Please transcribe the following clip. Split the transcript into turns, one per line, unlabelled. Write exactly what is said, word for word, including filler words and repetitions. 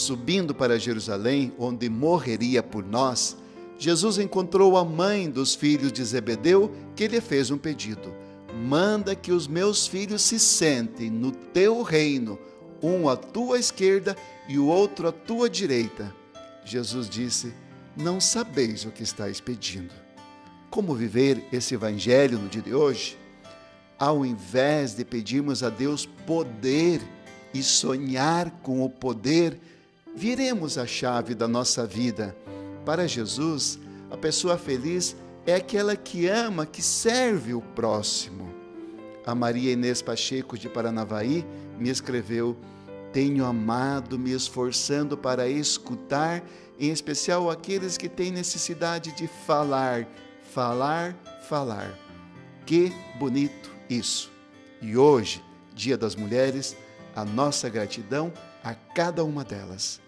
subindo para Jerusalém, onde morreria por nós, Jesus encontrou a mãe dos filhos de Zebedeu, que lhe fez um pedido: manda que os meus filhos se sentem no teu reino, um à tua esquerda e o outro à tua direita. Jesus disse: não sabeis o que estáis pedindo. Como viver esse evangelho no dia de hoje? Ao invés de pedirmos a Deus poder e sonhar com o poder, viremos a chave da nossa vida. Para Jesus, a pessoa feliz é aquela que ama, que serve o próximo. A Maria Inês Pacheco, de Paranavaí, me escreveu: tenho amado, me esforçando para escutar, em especial aqueles que têm necessidade de falar, falar, falar. Que bonito isso! E hoje, Dia das Mulheres, a nossa gratidão a cada uma delas.